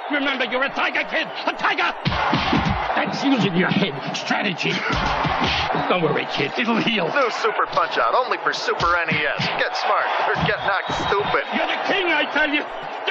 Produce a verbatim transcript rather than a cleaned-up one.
Remember, you're a tiger, kid! A tiger! That's using your head. Strategy. Don't worry, kid. It'll heal. New Super Punch-Out, only for Super N E S. Get smart or get knocked stupid. You're the king, I tell you.